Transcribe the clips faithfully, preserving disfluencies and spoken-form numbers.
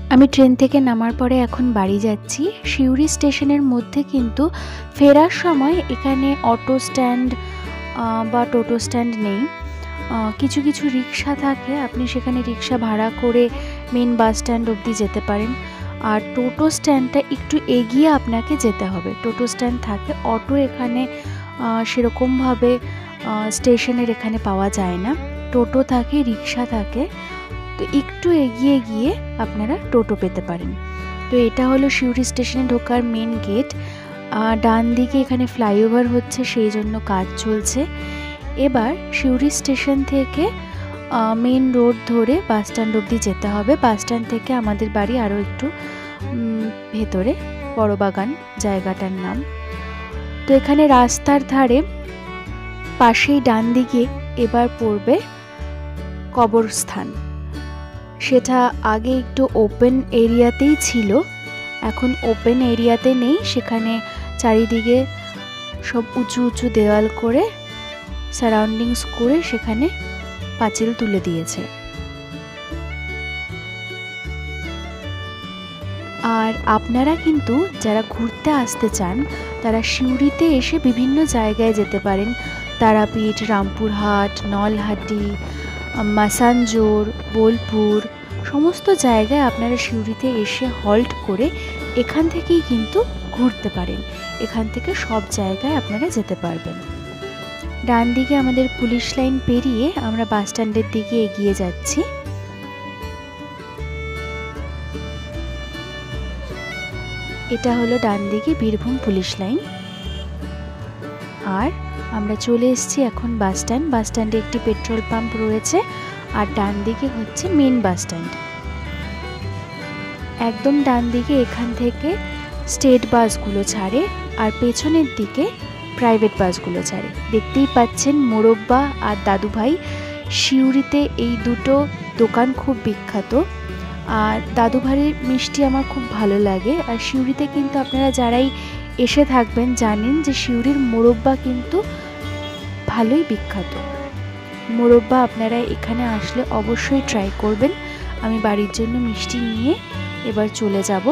আমি ট্রেন থেকে নামার পরে এখন বাড়ি যাচ্ছি। সিউড়ি স্টেশনের মধ্যে কিন্তু ফেরার সময় এখানে অটো স্ট্যান্ড বা টোটো স্ট্যান্ড নেই। কিছু কিছু রিক্সা থাকে, আপনি সেখানে রিক্সা ভাড়া করে মেন বাস স্ট্যান্ড অবধি যেতে পারেন। আর টোটো স্ট্যান্ডটা একটু এগিয়ে আপনাকে যেতে হবে। টোটো স্ট্যান্ড থাকে, অটো এখানে সেরকমভাবে স্টেশনের এখানে পাওয়া যায় না। টোটো থাকে, রিক্সা থাকে, তো একটু এগিয়ে গিয়ে আপনারা টোটো পেতে পারেন। তো এটা হলো সিউড়ি স্টেশনে ঢোকার মেন গেট। ডান দিকে এখানে ফ্লাইওভার হচ্ছে, সেই জন্য কাজ চলছে। এবার সিউড়ি স্টেশন থেকে মেন রোড ধরে বাস স্ট্যান্ড অবধি যেতে হবে। বাস স্ট্যান্ড থেকে আমাদের বাড়ি আরও একটু ভেতরে, বড়বাগান জায়গাটার নাম। তো এখানে রাস্তার ধারে পাশেই ডান দিকে এবার পড়বে কবরস্থান। সেটা আগে একটু ওপেন এরিয়াতেই ছিল, এখন ওপেন এরিয়াতে নেই। সেখানে চারিদিকে সব উঁচু উঁচু দেওয়াল করে সারাউন্ডিংস করে সেখানে পাঁচিল তুলে দিয়েছে। আর আপনারা কিন্তু যারা ঘুরতে আসতে চান তারা সিউড়িতে এসে বিভিন্ন জায়গায় যেতে পারেন। তারাপীঠ, রামপুরহাট, নলহাটি, মাসানজোর, বোলপুর, সমস্ত জায়গায় আপনারা সিউড়িতে এসে হল্ট করে এখান থেকেই কিন্তু ঘুরতে পারেন। এখান থেকে সব জায়গায় আপনারা যেতে পারবেন। ডান দিকে আমাদের পুলিশ লাইন পেরিয়ে আমরা বাস স্ট্যান্ডের দিকে এগিয়ে যাচ্ছি। এটা হলো ডান দিকে বীরভূম পুলিশ লাইন। আর আমরা চলে এসেছি এখন বাস স্ট্যান্ড। বাস স্ট্যান্ডে একটি পেট্রোল পাম্প রয়েছে, আর ডান দিকে হচ্ছে মেন বাস স্ট্যান্ড। একদম ডান দিকে এখান থেকে স্টেট বাসগুলো ছাড়ে, আর পেছনের দিকে প্রাইভেট বাসগুলো ছাড়ে। দেখতেই পাচ্ছেন মোরব্বা আর দাদুভাই। সিউড়িতে এই দুটো দোকান খুব বিখ্যাত, আর দাদুভাইয়ের মিষ্টি আমার খুব ভালো লাগে। আর সিউড়িতে কিন্তু আপনারা যারাই এসে থাকবেন জানেন যে সিউড়ির মোরব্বা কিন্তু ভালোই বিখ্যাত। মোরব্বা আপনারা এখানে আসলে অবশ্যই ট্রাই করবেন। আমি বাড়ির জন্য মিষ্টি নিয়ে এবার চলে যাব।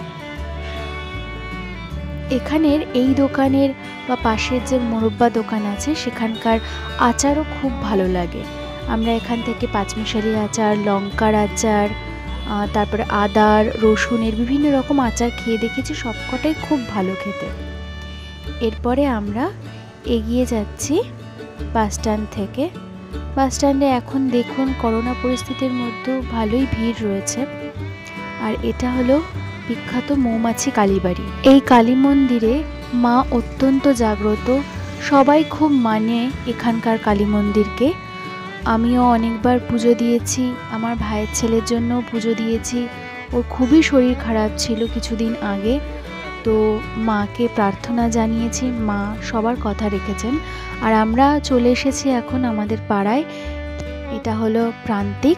এখানের এই দোকানের বা পাশের যে মোরব্বা দোকান আছে সেখানকার আচারও খুব ভালো লাগে। আমরা এখান থেকে পাঁচমিশালি আচার, লঙ্কার আচার, তারপরে আদার, রসুনের বিভিন্ন রকম আচার খেয়ে দেখেছি, সবকটাই খুব ভালো খেতে। এরপরে আমরা এগিয়ে যাচ্ছি বাস স্ট্যান্ড থেকে। বাস স্ট্যান্ডে এখন দেখুন করোনা পরিস্থিতির মধ্যেও ভালোই ভিড় রয়েছে। আর এটা হলো বিখ্যাত মৌমাছি কালীবাড়ি। এই কালী মন্দিরে মা অত্যন্ত জাগ্রত, সবাই খুব মানে এখানকার কালী মন্দিরকে। আমিও অনেকবার পুজো দিয়েছি, আমার ভাইয়ের ছেলের জন্যও পুজো দিয়েছি। ওর খুবই শরীর খারাপ ছিল কিছুদিন আগে, তো মাকে প্রার্থনা জানিয়েছি, মা সবার কথা রেখেছেন। আর আমরা চলে এসেছি এখন আমাদের পাড়ায়। এটা হলো প্রান্তিক।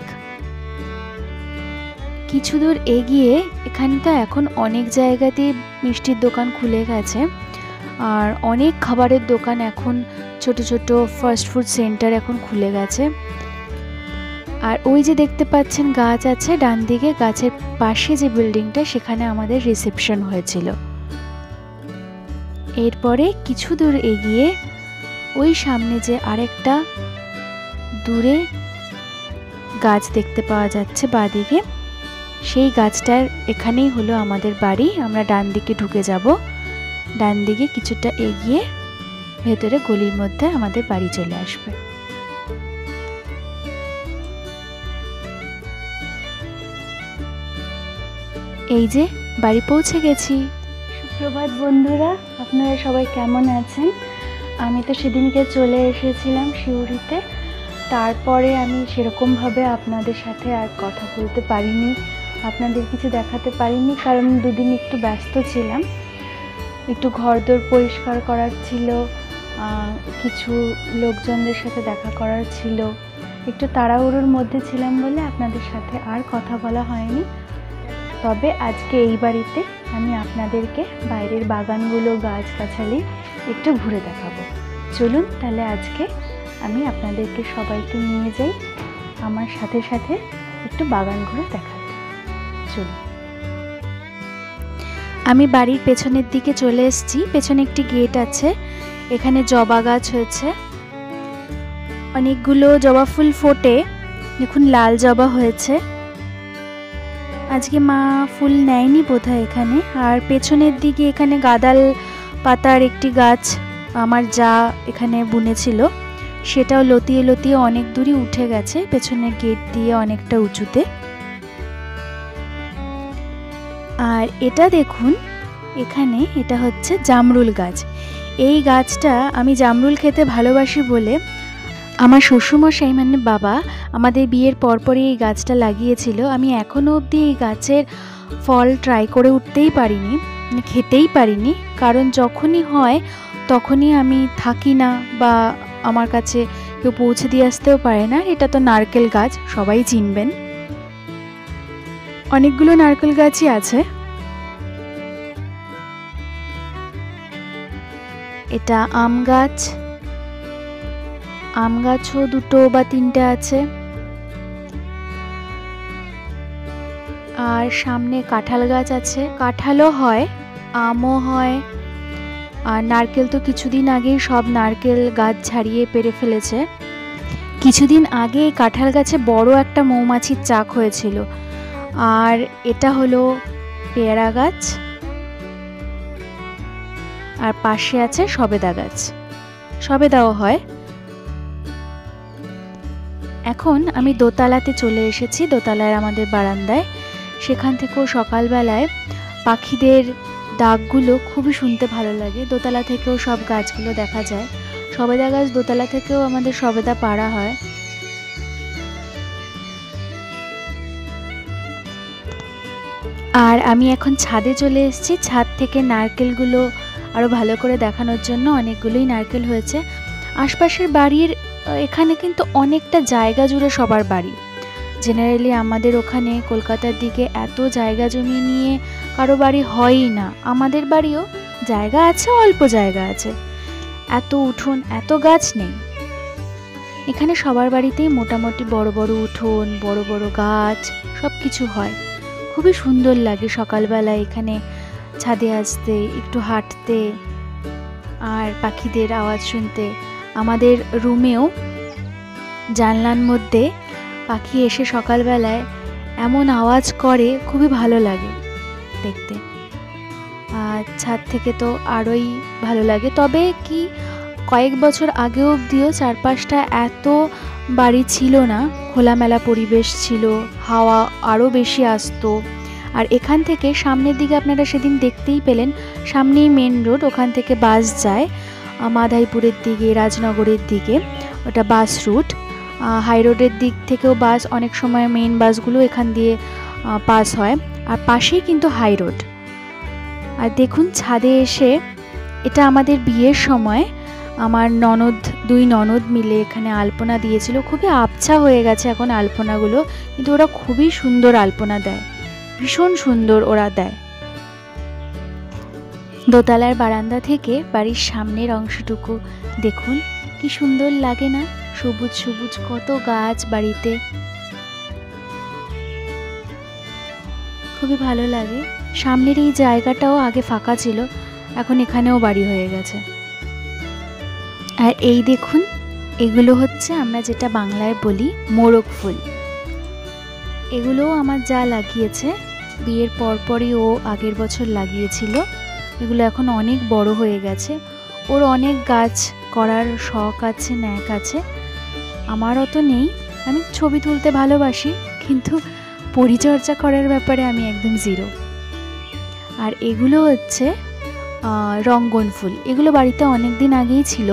কিছু দূর এগিয়ে এখানটা এখন অনেক জায়গাতেই মিষ্টির দোকান খুলে গেছে, আর অনেক খাবারের দোকান এখন ছোট ছোট ফাস্ট ফুড সেন্টার এখন খুলে গেছে। আর ওই যে দেখতে পাচ্ছেন গাছ আছে ডান দিকে, গাছের পাশে যে বিল্ডিংটা সেখানে আমাদের রিসেপশন হয়েছিল। এরপরে কিছু দূর এগিয়ে ওই সামনে যে আরেকটা দূরে গাছ দেখতে পাওয়া যাচ্ছে বাঁদিকে, সেই গাছটার এখানেই হলো আমাদের বাড়ি। আমরা ডান দিকে ঢুকে যাব। ডান দিকে কিছুটা এগিয়ে ভেতরে গলির মধ্যে আমাদের বাড়ি চলে আসবে। এই যে বাড়ি পৌঁছে গেছি। সুপ্রভাত বন্ধুরা, আপনারা সবাই কেমন আছেন? আমি তো সেদিনকে চলে এসেছিলাম সিউড়িতে, তারপরে আমি সেরকমভাবে আপনাদের সাথে আর কথা বলতে পারিনি, আপনাদের কিছু দেখাতে পারিনি, কারণ দুদিন একটু ব্যস্ত ছিলাম। একটু ঘরদোর পরিষ্কার করার ছিল, কিছু লোকজনদের সাথে দেখা করার ছিল, একটু তাড়াহুড়োর মধ্যে ছিলাম বলে আপনাদের সাথে আর কথা বলা হয়নি। তবে আজকে এই বাড়িতে আমি আপনাদেরকে বাইরের বাগানগুলো, গাছগাছালি একটু ঘুরে দেখাবো। চলুন তাহলে আজকে আমি আপনাদেরকে সবাইকে নিয়ে যাই আমার সাথে সাথে একটু বাগান ঘুরে দেখাতে। চলুন। আমি বাড়ির পেছনের দিকে চলে এসেছি। পেছনে একটি গেট আছে, এখানে জবা গাছ হয়েছে, অনেকগুলো জবা ফুল ফোটে। দেখুন লাল জবা হয়েছে। আজকে মা ফুল নেয়নি বোধহয় এখানে। আর পেছনের দিকে এখানে গাঁদাল পাতার একটি গাছ আমার যা এখানে বুনেছিল, সেটাও লতিয়ে লতিয়ে অনেক দূরই উঠে গেছে পেছনের গেট দিয়ে অনেকটা উঁচুতে। আর এটা দেখুন, এখানে এটা হচ্ছে জামরুল গাছ। এই গাছটা আমি জামরুল খেতে ভালোবাসি বলে আমার শ্বশুরমশাই মানে বাবা আমাদের বিয়ের পরপরই এই গাছটা লাগিয়েছিল। আমি এখনও অবধি এই গাছের ফল ট্রাই করে উঠতেই পারিনি, মানে খেতেই পারিনি, কারণ যখনই হয় তখনই আমি থাকি না বা আমার কাছে কেউ পৌঁছে দিয়ে আসতেও পারে না। এটা তো নারকেল গাছ, সবাই চিনবেন। অনেকগুলো নারকেল গাছই আছে। এটা আম গাছ, আম গাছও দুটো বা তিনটে আছে। আর সামনে কাঁঠাল গাছ আছে, কাঁঠালও হয়, আমও হয়। আর নারকেল তো কিছুদিন আগেই সব নারকেল গাছ ছাড়িয়ে পেরে ফেলেছে। কিছুদিন আগে কাঁঠাল গাছে বড় একটা মৌমাছির চাক হয়েছিল। আর এটা হলো পেয়ারা গাছ, আর পাশে আছে সবেদা গাছ, সবেদাও হয়। এখন আমি দোতলাতে চলে এসেছি, দোতলার আমাদের বারান্দায়। সেখান থেকেও সকালবেলায় পাখিদের ডাকগুলো খুবই শুনতে ভালো লাগে। দোতলা থেকেও সব গাছগুলো দেখা যায়। সবেদা গাছ দোতলা থেকেও আমাদের সবেদা পাড়া হয়। আর আমি এখন ছাদে চলে এসেছি। ছাদ থেকে নারকেলগুলো আরও ভালো করে দেখানোর জন্য, অনেকগুলোই নারকেল হয়েছে। আশপাশের বাড়ির এখানে কিন্তু অনেকটা জায়গা জুড়ে সবার বাড়ি। জেনারেলি আমাদের ওখানে কলকাতার দিকে এত জায়গা জমি নিয়ে কারো বাড়ি হয়ই না। আমাদের বাড়িও জায়গা আছে, অল্প জায়গা আছে, এত উঠোন এত গাছ নেই। এখানে সবার বাড়িতেই মোটামুটি বড় বড় উঠোন, বড় বড় গাছ, সব কিছু হয়। খুবই সুন্দর লাগে সকালবেলা এখানে ছাদে আসতে, একটু হাঁটতে আর পাখিদের আওয়াজ শুনতে। আমাদের রুমেও জানলার মধ্যে পাখি এসে সকালবেলায় এমন আওয়াজ করে, খুবই ভালো লাগে দেখতে। আর ছাদ থেকে তো আরোই ভালো লাগে। তবে কি কয়েক বছর আগে অবধিও চারপাশটা এত বাড়ি ছিল না, খোলামেলা পরিবেশ ছিল, হাওয়া আরও বেশি আসতো। আর এখান থেকে সামনের দিকে আপনারা সেদিন দেখতেই পেলেন, সামনেই মেন রোড, ওখান থেকে বাস যায় মাধাইপুরের দিকে, রাজনগরের দিকে, ওটা বাস রুট। হাই রোডের দিক থেকেও বাস, অনেক সময় মেইন বাসগুলো এখান দিয়ে পাস হয়। আর পাশেই কিন্তু হাই রোড। আর দেখুন ছাদে এসে, এটা আমাদের বিয়ের সময় আমার ননদ, দুই ননদ মিলে এখানে আলপনা দিয়েছিল। খুবই আবছা হয়ে গেছে এখন আলপনাগুলো, কিন্তু ওরা খুবই সুন্দর আলপনা দেয়, ভীষণ সুন্দর ওরা দেয়। দোতলার বারান্দা থেকে বাড়ির সামনের অংশটুকু দেখুন কি সুন্দর লাগে না, সবুজ সবুজ কত গাছ বাড়িতে, খুবই ভালো লাগে। সামনের এই জায়গাটাও আগে ফাঁকা ছিল, এখন এখানেও বাড়ি হয়ে গেছে। আর এই দেখুন, এগুলো হচ্ছে আমরা যেটা বাংলায় বলি মোরগ ফুল। এগুলোও আমার যা লাগিয়েছে, বিয়ের পরপরই ও আগের বছর লাগিয়েছিল। এগুলো এখন অনেক বড় হয়ে গেছে। ওর অনেক গাছ করার শখ আছে, ন্যাক আছে। আমার অত নেই, আমি ছবি তুলতে ভালোবাসি, কিন্তু পরিচর্যা করার ব্যাপারে আমি একদম জিরো। আর এগুলো হচ্ছে রঙ্গন ফুল। এগুলো বাড়িতে অনেক দিন আগেই ছিল।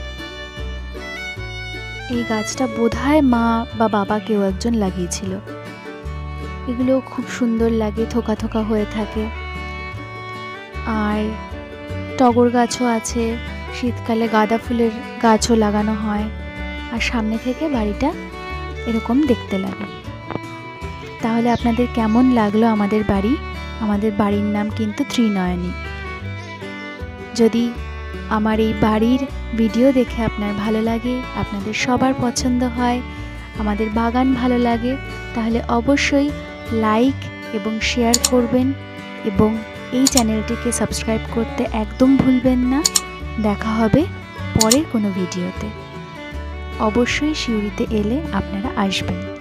এই গাছটা বোধহয় মা বা বাবা কেউ একজন লাগিয়েছিল। এগুলো খুব সুন্দর লাগে, থোকা থোকা হয়ে থাকে। আর টগর গাছও আছে, শীতকালে গাঁদা ফুলের গাছও লাগানো হয়। আর সামনে থেকে বাড়িটা এরকম দেখতে লাগে। তাহলে আপনাদের কেমন লাগলো আমাদের বাড়ি? আমাদের বাড়ির নাম কিন্তু ত্রিনয়নী। যদি আমার এই বাড়ির ভিডিও দেখে আপনার ভালো লাগে, আপনাদের সবার পছন্দ হয়, আমাদের বাগান ভালো লাগে, তাহলে অবশ্যই লাইক এবং শেয়ার করবেন এবং এই চ্যানেলটিকে সাবস্ক্রাইব করতে একদম ভুলবেন না। দেখা হবে পরের কোনো ভিডিওতে। অবশ্যই সিউড়িতে এলে আপনারা আসবেন।